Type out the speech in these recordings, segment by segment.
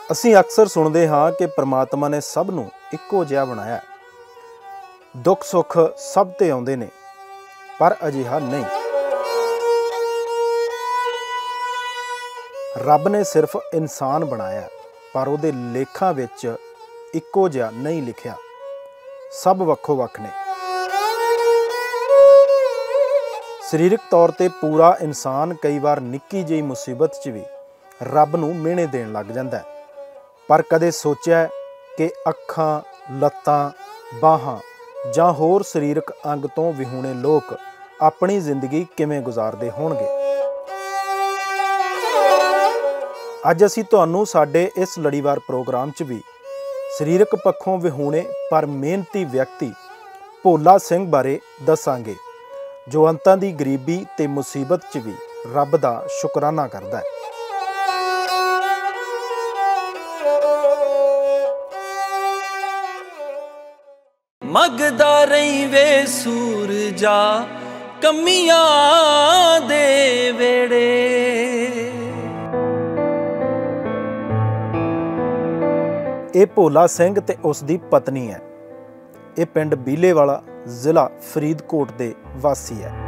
ਅਸੀਂ ਅਕਸਰ ਸੁਣਦੇ ਹਾਂ ਕਿ ਪ੍ਰਮਾਤਮਾ ਨੇ ਸਭ ਨੂੰ ਇੱਕੋ ਜਿਹਾ ਬਣਾਇਆ ਹੈ। ਦੁੱਖ ਸੁੱਖ ਸਭ ਤੇ ਆਉਂਦੇ ਨੇ, ਪਰ ਅਜਿਹਾ ਨਹੀਂ। ਰੱਬ ਨੇ ਸਿਰਫ ਇਨਸਾਨ ਬਣਾਇਆ, ਪਰ ਉਹਦੇ ਲੇਖਾਂ ਵਿੱਚ ਇੱਕੋ ਜਿਹਾ ਨਹੀਂ ਲਿਖਿਆ। ਸਭ ਵੱਖੋ ਵੱਖ ਨੇ। ਸਰੀਰਕ ਤੌਰ ਤੇ ਪੂਰਾ ਇਨਸਾਨ ਕਈ ਵਾਰ ਨਿੱਕੀ ਜਿਹੀ ਮੁਸੀਬਤ 'ਚ ਵੀ ਰੱਬ ਨੂੰ ਮਿਹਣੇ ਦੇਣ ਲੱਗ ਜਾਂਦਾ ਹੈ। ਪਰ ਕਦੇ ਸੋਚਿਆ ਕਿ ਅੱਖਾਂ, ਲੱਤਾਂ, ਬਾਹਾਂ ਜਾਂ ਹੋਰ ਸਰੀਰਕ ਅੰਗ ਤੋਂ ਵਿਹੂਣੇ ਲੋਕ ਆਪਣੀ ਜ਼ਿੰਦਗੀ ਕਿਵੇਂ ਗੁਜ਼ਾਰਦੇ ਹੋਣਗੇ? ਅੱਜ ਅਸੀਂ ਤੁਹਾਨੂੰ ਸਾਡੇ ਇਸ ਲੜੀਵਾਰ ਪ੍ਰੋਗਰਾਮ 'ਚ ਵੀ ਸਰੀਰਕ ਪੱਖੋਂ ਵਿਹੂਣੇ ਪਰ ਮਿਹਨਤੀ ਵਿਅਕਤੀ ਭੋਲਾ ਸਿੰਘ ਬਾਰੇ ਦੱਸਾਂਗੇ, ਜੋ ਅੰਤਾਂ ਦੀ ਗਰੀਬੀ ਤੇ ਮੁਸੀਬਤ 'ਚ ਵੀ ਰੱਬ ਦਾ ਸ਼ੁਕਰਾਨਾ ਕਰਦਾ ਹੈ। ਮੰਗਦਾ ਰਹੀਂ ਵੇ ਸੂਰਜਾ ਕਮੀਆਂ ਦੇ ਵੇੜੇ, ਇਹ ਭੋਲਾ ਸਿੰਘ ਤੇ ਉਸ ਦੀ ਪਤਨੀ ਹੈ। ਇਹ ਪਿੰਡ ਬੀਲੇਵਾਲਾ, ਜ਼ਿਲ੍ਹਾ ਫਰੀਦਕੋਟ ਦੇ ਵਾਸੀ ਹੈ।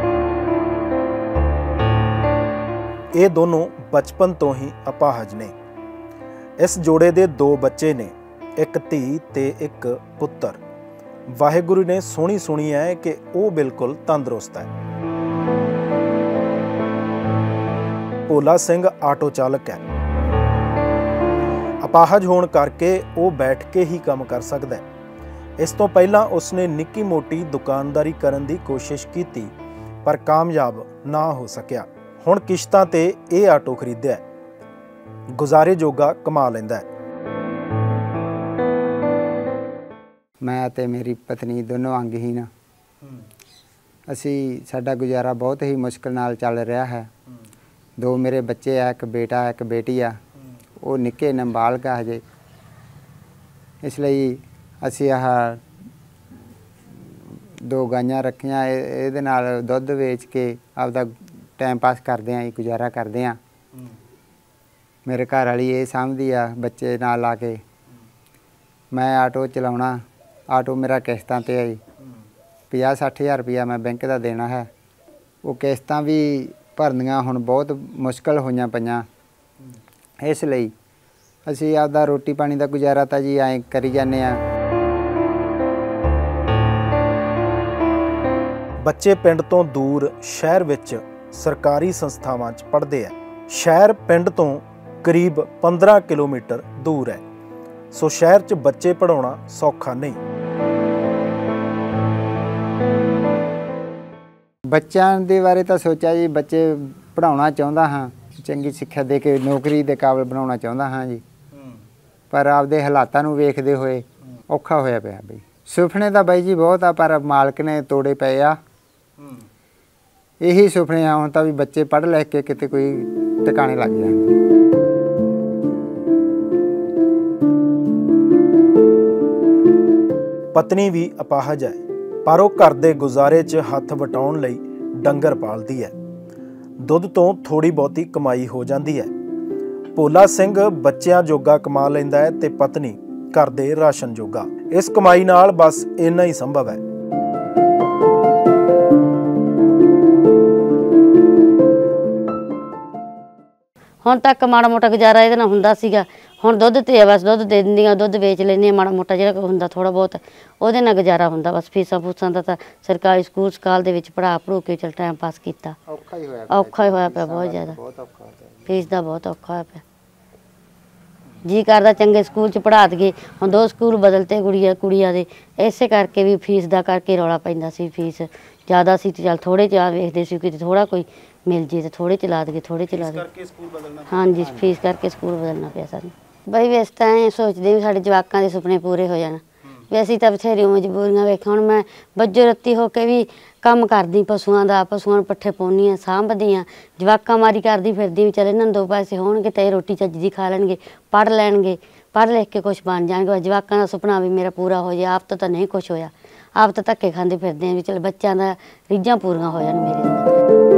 ਇਹ ਦੋਨੋਂ ਬਚਪਨ ਤੋਂ ਹੀ ਅਪਾਹਜ ਨੇ। ਇਸ ਜੋੜੇ ਦੇ 2 ਬੱਚੇ ਨੇ, ਇੱਕ ਧੀ ਤੇ ਇੱਕ ਪੁੱਤਰ। ਵਾਹਿਗੁਰੂ ਨੇ ਸੋਹਣੀ ਸੁਣੀ ਹੈ ਕਿ ਉਹ ਬਿਲਕੁਲ ਤੰਦਰੁਸਤ ਹੈ। ਭੋਲਾ ਸਿੰਘ ਆਟੋ ਚਾਲਕ ਹੈ। ਅਪਾਹਜ ਹੋਣ ਕਰਕੇ ਉਹ ਬੈਠ ਕੇ ਹੀ ਕੰਮ ਕਰ ਸਕਦਾ ਹੈ। ਇਸ ਤੋਂ ਪਹਿਲਾਂ ਉਸਨੇ ਨਿੱਕੀ ਮੋਟੀ ਦੁਕਾਨਦਾਰੀ ਕਰਨ ਦੀ ਕੋਸ਼ਿਸ਼ ਕੀਤੀ, ਪਰ ਕਾਮਯਾਬ ਨਾ ਹੋ ਸਕਿਆ। ਹੁਣ ਕਿਸ਼ਤਾਂ ਤੇ ਇਹ ਆਟੋ ਖਰੀਦਿਆ, ਗੁਜ਼ਾਰੇ ਜੋਗਾ ਕਮਾ ਲੈਂਦਾ ਹੈ। ਮੈਂ ਤੇ ਮੇਰੀ ਪਤਨੀ ਦੋਨੋਂ ਅੰਗਹੀਨ। ਅਸੀਂ ਸਾਡਾ ਗੁਜ਼ਾਰਾ ਬਹੁਤ ਹੀ ਮੁਸ਼ਕਿਲ ਨਾਲ ਚੱਲ ਰਿਹਾ ਹੈ। 2 ਮੇਰੇ ਬੱਚੇ ਆ, ਇੱਕ ਬੇਟਾ ਇੱਕ ਬੇਟੀ ਆ। ਉਹ ਨਿੱਕੇ ਨਾਬਾਲਗ ਆ ਹਜੇ। ਇਸ ਲਈ ਅਸੀਂ ਆਹ 2 ਗਾਈਆਂ ਰੱਖੀਆਂ। ਇਹਦੇ ਨਾਲ ਦੁੱਧ ਵੇਚ ਕੇ ਆਪਦਾ ਟਾਈਮ ਪਾਸ ਕਰਦੇ ਹਾਂ, ਗੁਜ਼ਾਰਾ ਕਰਦੇ ਹਾਂ। ਮੇਰੇ ਘਰ ਵਾਲੀ ਇਹ ਸਾਂਭਦੀ ਆ ਬੱਚੇ ਨਾਲ ਲਾ ਕੇ। ਮੈਂ ਆਟੋ ਚਲਾਉਣਾ। ਆਟੋ ਮੇਰਾ ਕਿਸ਼ਤਾਂ 'ਤੇ ਆਈ 50-60 ਹਜ਼ਾਰ ਰੁਪਈਆ ਮੈਂ ਬੈਂਕ ਦਾ ਦੇਣਾ ਹੈ। ਉਹ ਕਿਸ਼ਤਾਂ ਵੀ ਭਰਨੀਆਂ ਹੁਣ ਬਹੁਤ ਮੁਸ਼ਕਿਲ ਹੋਈਆਂ ਪਈਆਂ। ਇਸ ਲਈ ਅਸੀਂ ਆਪਦਾ ਰੋਟੀ ਪਾਣੀ ਦਾ ਗੁਜ਼ਾਰਾ ਤਾਂ ਜੀ ਐਂ ਕਰੀ ਜਾਂਦੇ ਹਾਂ। ਬੱਚੇ ਪਿੰਡ ਤੋਂ ਦੂਰ ਸ਼ਹਿਰ ਵਿੱਚ ਸਰਕਾਰੀ ਸੰਸਥਾਵਾਂ 'ਚ ਪੜ੍ਹਦੇ ਆ। ਸ਼ਹਿਰ ਪਿੰਡ ਤੋਂ ਕਰੀਬ 15 ਕਿਲੋਮੀਟਰ ਦੂਰ ਹੈ, ਸੋ ਸ਼ਹਿਰ 'ਚ ਬੱਚੇ ਪੜ੍ਹਾਉਣਾ ਸੌਖਾ ਨਹੀਂ। ਬੱਚਿਆਂ ਦੇ ਬਾਰੇ ਤਾਂ ਸੋਚਿਆ ਜੀ, ਬੱਚੇ ਪੜ੍ਹਾਉਣਾ ਚਾਹੁੰਦਾ ਹਾਂ, ਚੰਗੀ ਸਿੱਖਿਆ ਦੇ ਕੇ ਨੌਕਰੀ ਦੇ ਕਾਬਲ ਬਣਾਉਣਾ ਚਾਹੁੰਦਾ ਹਾਂ ਜੀ। ਪਰ ਆਪਦੇ ਹਾਲਾਤਾਂ ਨੂੰ ਵੇਖਦੇ ਹੋਏ ਔਖਾ ਹੋਇਆ ਪਿਆ ਬਈ। ਸੁਪਨੇ ਤਾਂ ਬਾਈ ਜੀ ਬਹੁਤ ਆ, ਪਰ ਮਾਲਕ ਨੇ ਤੋੜੇ ਪਏ ਆ। ਇਹੀ ਸੁਪਨੇ ਆ ਹੁਣ ਤਾਂ ਵੀ ਬੱਚੇ ਪੜ੍ਹ ਲਿਖ ਕੇ ਕਿਤੇ ਕੋਈ ਟਿਕਾਣੇ ਲੱਗ ਜਾਣ। ਪਤਨੀ ਵੀ ਅਪਾਹਜ ਹੈ, ਪਰ ਉਹ ਘਰ ਦੇ ਗੁਜ਼ਾਰੇ 'ਚ ਹੱਥ ਵਟਾਉਣ ਲਈ ਡੰਗਰ ਪਾਲਦੀ ਹੈ। ਦੁੱਧ ਤੋਂ ਥੋੜ੍ਹੀ ਬਹੁਤੀ ਕਮਾਈ ਹੋ ਜਾਂਦੀ ਹੈ। ਭੋਲਾ ਸਿੰਘ ਬੱਚਿਆਂ ਜੋਗਾ ਕਮਾ ਲੈਂਦਾ ਹੈ ਤੇ ਪਤਨੀ ਘਰ ਦੇ ਰਾਸ਼ਨ ਜੋਗਾ। ਇਸ ਕਮਾਈ ਨਾਲ ਬਸ ਇੰਨਾ ਹੀ ਸੰਭਵ ਹੈ। ਹੁਣ ਤੱਕ ਮਾੜਾ ਮੋਟਾ ਗੁਜ਼ਾਰਾ ਇਹਦੇ ਨਾਲ ਹੁੰਦਾ ਸੀਗਾ। ਹੁਣ ਦੁੱਧ ਤੇ ਬਸ ਦੁੱਧ ਦੇ ਦਿੰਦੀਆਂ, ਦੁੱਧ ਵੇਚ ਲੈਂਦੀਆਂ, ਮਾੜਾ ਮੋਟਾ ਜਿਹੜਾ ਹੁੰਦਾ ਥੋੜ੍ਹਾ ਬਹੁਤ ਉਹਦੇ ਨਾਲ ਗੁਜ਼ਾਰਾ ਹੁੰਦਾ। ਬਸ ਫੀਸਾਂ ਫੂਸਾਂ ਦਾ ਤਾਂ ਸਰਕਾਰੀ ਸਕੂਲ ਸਕਾਲ ਦੇ ਵਿੱਚ ਪੜ੍ਹਾ ਪੜੂ ਕੇ ਚਲ ਟਾਈਮ ਪਾਸ ਕੀਤਾ। ਔਖਾ ਹੀ ਹੋਇਆ ਪਿਆ ਬਹੁਤ ਜ਼ਿਆਦਾ। ਫੀਸ ਦਾ ਬਹੁਤ ਔਖਾ ਹੋਇਆ ਪਿਆ। ਜੀ ਕਰਦਾ ਚੰਗੇ ਸਕੂਲ 'ਚ ਪੜ੍ਹਾ ਦਈਏ। ਹੁਣ 2 ਸਕੂਲ ਬਦਲਤੇ ਕੁੜੀਆਂ ਦੇ, ਇਸੇ ਕਰਕੇ ਵੀ ਫੀਸ ਦਾ ਕਰਕੇ ਰੌਲਾ ਪੈਂਦਾ ਸੀ। ਫੀਸ ਜ਼ਿਆਦਾ ਸੀ ਤੇ ਚੱਲ ਥੋੜ੍ਹੇ 'ਚ ਵੇਖਦੇ ਸੀ ਕਿਤੇ ਥੋੜ੍ਹਾ ਕੋਈ ਮਿਲ ਜੇ ਤੇ ਥੋੜ੍ਹੇ ਚਲਾ ਦਈਏ, ਥੋੜ੍ਹੇ ਚਲਾ ਦਈਏ। ਹਾਂਜੀ, ਫੀਸ ਕਰਕੇ ਸਕੂਲ ਬਦਲਣਾ ਪਿਆ ਸਾਨੂੰ। ਬਈ ਵੀ ਅਸੀਂ ਤਾਂ ਐਂ ਸੋਚਦੇ ਵੀ ਸਾਡੇ ਜਵਾਕਾਂ ਦੇ ਸੁਪਨੇ ਪੂਰੇ ਹੋ ਜਾਣ। ਵੀ ਅਸੀਂ ਤਾਂ ਬਥੇਰੀਆਂ ਮਜਬੂਰੀਆਂ ਵੇਖਾਂ। ਹੁਣ ਮੈਂ ਬੱਜੋ ਰੱਤੀ ਹੋ ਕੇ ਵੀ ਕੰਮ ਕਰਦੀ ਪਸ਼ੂਆਂ ਦਾ, ਪਸ਼ੂਆਂ ਨੂੰ ਪੱਠੇ ਪਾਉਂਦੀ ਹਾਂ, ਸਾਂਭਦੀ ਹਾਂ, ਜਵਾਕਾਂ ਮਾਰੀ ਕਰਦੀ ਫਿਰਦੀ ਵੀ ਚੱਲ ਇਹਨਾਂ ਨੂੰ 2 ਪੈਸੇ ਹੋਣਗੇ ਤਾਂ ਇਹ ਰੋਟੀ ਚੱਜ ਦੀ ਖਾ ਲੈਣਗੇ, ਪੜ੍ਹ ਲੈਣਗੇ, ਪੜ੍ਹ ਲਿਖ ਕੇ ਕੁਛ ਬਣ ਜਾਣਗੇ। ਜਵਾਕਾਂ ਦਾ ਸੁਪਨਾ ਵੀ ਮੇਰਾ ਪੂਰਾ ਹੋ ਜਾਏ। ਆਪ ਤਾਂ ਨਹੀਂ ਕੁਛ ਹੋਇਆ। ਆਪ ਤਾਂ ਧੱਕੇ ਖਾਂਦੇ ਫਿਰਦੇ ਹਾਂ ਵੀ ਚਲ ਬੱਚਿਆਂ ਦਾ ਰੀਝਾਂ ਪੂਰੀਆਂ ਹੋ ਜਾਣ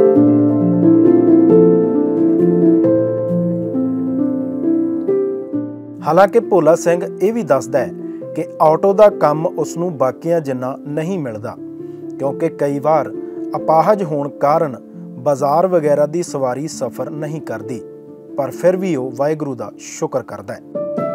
ਮੇਰੀਆਂ। ਹਾਲਾਂਕਿ ਭੋਲਾ ਸਿੰਘ ਇਹ ਵੀ ਦੱਸਦਾ ਹੈ ਕਿ ਆਟੋ ਦਾ ਕੰਮ ਉਸ ਨੂੰ ਬਾਕੀਆਂ ਜਿੰਨਾ ਨਹੀਂ ਮਿਲਦਾ, ਕਿਉਂਕਿ ਕਈ ਵਾਰ ਅਪਾਹਜ ਹੋਣ ਕਾਰਨ ਬਾਜ਼ਾਰ ਵਗੈਰਾ ਦੀ ਸਵਾਰੀ ਸਫ਼ਰ ਨਹੀਂ ਕਰਦੀ, ਪਰ ਫਿਰ ਵੀ ਉਹ ਵਾਹਿਗੁਰੂ ਦਾ ਸ਼ੁਕਰ ਕਰਦਾ ਹੈ।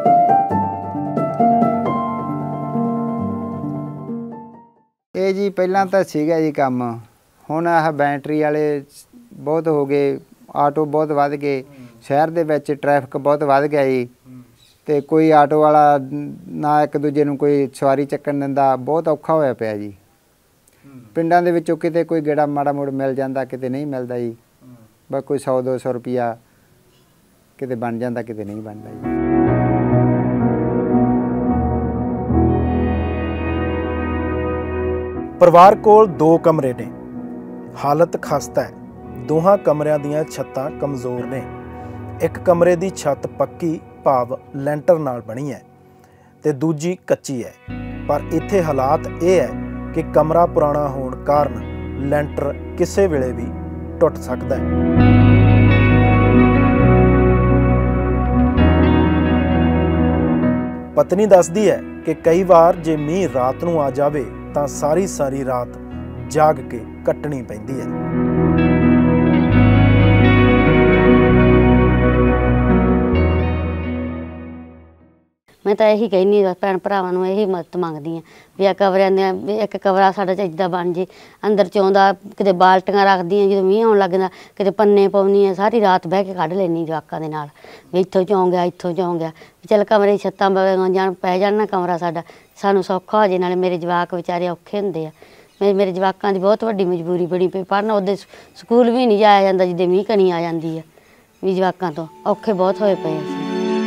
ਇਹ ਜੀ ਪਹਿਲਾਂ ਤਾਂ ਸੀਗਾ ਜੀ ਕੰਮ, ਹੁਣ ਆਹ ਬੈਟਰੀ ਵਾਲੇ ਬਹੁਤ ਹੋ ਗਏ, ਆਟੋ ਬਹੁਤ ਵੱਧ ਗਏ, ਸ਼ਹਿਰ ਦੇ ਵਿੱਚ ਟ੍ਰੈਫਿਕ ਬਹੁਤ ਵੱਧ ਗਿਆ ਜੀ, ਤੇ ਕੋਈ ਆਟੋ ਵਾਲਾ ਨਾ ਇੱਕ ਦੂਜੇ ਨੂੰ ਕੋਈ ਸਵਾਰੀ ਚੱਕਣ ਦਿੰਦਾ, ਬਹੁਤ ਔਖਾ ਹੋਇਆ ਪਿਆ ਜੀ। ਪਿੰਡਾਂ ਦੇ ਵਿੱਚੋਂ ਕਿਤੇ ਕੋਈ ਗੇੜਾ ਮਾੜਾ ਮੋੜ ਮਿਲ ਜਾਂਦਾ, ਕਿਤੇ ਨਹੀਂ ਮਿਲਦਾ ਜੀ। ਬਸ ਕੋਈ 100-200 ਰੁਪਈਆ ਕਿਤੇ ਬਣ ਜਾਂਦਾ, ਕਿਤੇ ਨਹੀਂ ਬਣਦਾ ਜੀ। ਪਰਿਵਾਰ ਕੋਲ 2 ਕਮਰੇ ਨੇ, ਹਾਲਤ ਖਸਤਾ ਹੈ। ਦੋਹਾਂ ਕਮਰਿਆਂ ਦੀਆਂ ਛੱਤਾਂ ਕਮਜ਼ੋਰ ਨੇ। ਇੱਕ ਕਮਰੇ ਦੀ ਛੱਤ ਪੱਕੀ ਭਾਵ ਲੈਂਟਰ ਨਾਲ ਬਣੀ ਹੈ ਤੇ ਦੂਜੀ ਕੱਚੀ ਹੈ, ਪਰ ਇੱਥੇ ਹਾਲਾਤ ਇਹ ਹੈ ਕਿ ਕਮਰਾ ਪੁਰਾਣਾ ਹੋਣ ਕਾਰਨ ਲੈਂਟਰ ਕਿਸੇ ਵੇਲੇ ਵੀ ਟੁੱਟ ਸਕਦਾ ਹੈ। ਪਤਨੀ ਦੱਸਦੀ ਹੈ ਕਿ ਕਈ ਵਾਰ ਜੇ ਮੀਂਹ ਰਾਤ ਨੂੰ ਆ ਜਾਵੇ ਤਾਂ ਸਾਰੀ ਰਾਤ ਜਾਗ ਕੇ ਕੱਟਣੀ ਪੈਂਦੀ ਹੈ। ਮੈਂ ਤਾਂ ਇਹੀ ਕਹਿੰਦੀ ਹਾਂ ਭੈਣ ਭਰਾਵਾਂ ਨੂੰ, ਇਹੀ ਮਦਦ ਮੰਗਦੀ ਹਾਂ ਵੀ ਆਹ ਕਮਰਿਆਂ ਦੀਆਂ ਇੱਕ ਕਮਰਾ ਸਾਡਾ ਇੱਦਾਂ ਬਣ ਜੇ। ਅੰਦਰ ਚੋਂਦਾ ਕਿਤੇ ਬਾਲਟੀਆਂ ਰੱਖਦੀਆਂ, ਜਦੋਂ ਮੀਂਹ ਆਉਣ ਲੱਗਦਾ ਕਿਤੇ ਪੰਨੇ ਪਾਉਂਦੀ ਹਾਂ, ਸਾਰੀ ਰਾਤ ਬਹਿ ਕੇ ਕੱਢ ਲੈਂਦੀ ਜਵਾਕਾਂ ਦੇ ਨਾਲ ਵੀ ਇੱਥੋਂ ਚੋਂ ਗਿਆ ਇੱਥੋਂ ਚੋਂ ਗਿਆ। ਚੱਲ ਕਮਰੇ ਛੱਤਾਂ ਪੈ ਜਾਣ ਨਾ ਕਮਰਾ ਸਾਡਾ, ਸਾਨੂੰ ਸੌਖਾ ਹੋ ਜੇ। ਨਾਲੇ ਮੇਰੇ ਜਵਾਕ ਵਿਚਾਰੇ ਔਖੇ ਹੁੰਦੇ ਆ। ਮੇਰੇ ਜਵਾਕਾਂ ਦੀ ਬਹੁਤ ਵੱਡੀ ਮਜਬੂਰੀ ਬਣੀ ਪਈ, ਪੜ੍ਹਨ ਉਹਦੇ ਸਕੂਲ ਵੀ ਨਹੀਂ ਜਾਇਆ ਜਾਂਦਾ ਜਿੱਦੇ ਮੀਂਹ ਕਣੀ ਆ ਜਾਂਦੀ ਆ, ਵੀ ਜਵਾਕਾਂ ਤੋਂ ਔਖੇ ਬਹੁਤ ਹੋਏ ਪਏ ਅਸੀਂ।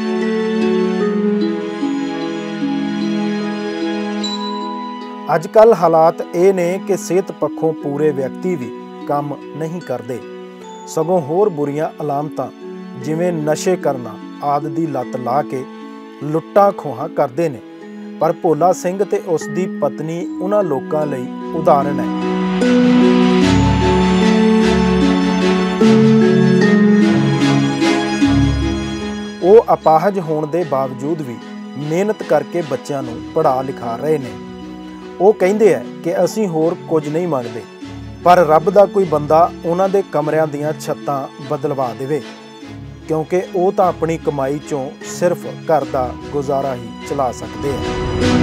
ਅੱਜ ਕੱਲ੍ਹ ਹਾਲਾਤ ਇਹ ਨੇ ਕਿ ਸਿਹਤ ਪੱਖੋਂ ਪੂਰੇ ਵਿਅਕਤੀ ਵੀ ਕੰਮ ਨਹੀਂ ਕਰਦੇ, ਸਗੋਂ ਹੋਰ ਬੁਰੀਆਂ ਅਲਾਮਤਾਂ ਜਿਵੇਂ ਨਸ਼ੇ ਕਰਨਾ ਆਦਿ ਦੀ ਲੱਤ ਲਾ ਕੇ ਲੁੱਟਾਂ ਖੋਹਾਂ ਕਰਦੇ ਨੇ। ਪਰ ਭੋਲਾ ਸਿੰਘ ਤੇ ਉਸ ਦੀ ਪਤਨੀ ਉਹਨਾਂ ਲੋਕਾਂ ਲਈ ਉਦਾਹਰਣ ਹੈ। ਉਹ ਅਪਾਹਜ ਹੋਣ ਦੇ ਬਾਵਜੂਦ ਵੀ ਮਿਹਨਤ ਕਰਕੇ ਬੱਚਿਆਂ ਨੂੰ ਪੜ੍ਹਾ ਲਿਖਾ ਰਹੇ ਨੇ। ਉਹ ਕਹਿੰਦੇ ਆ ਕਿ ਅਸੀਂ ਹੋਰ ਕੁਝ ਨਹੀਂ ਮੰਗਦੇ, ਪਰ ਰੱਬ ਦਾ ਕੋਈ ਬੰਦਾ ਉਹਨਾਂ ਦੇ ਕਮਰਿਆਂ ਦੀਆਂ ਛੱਤਾਂ ਬਦਲਵਾ ਦੇਵੇ, ਕਿਉਂਕਿ ਉਹ ਤਾਂ ਆਪਣੀ ਕਮਾਈ ਚੋਂ ਸਿਰਫ ਘਰ ਦਾ ਗੁਜ਼ਾਰਾ ਹੀ ਚਲਾ ਸਕਦੇ ਆ।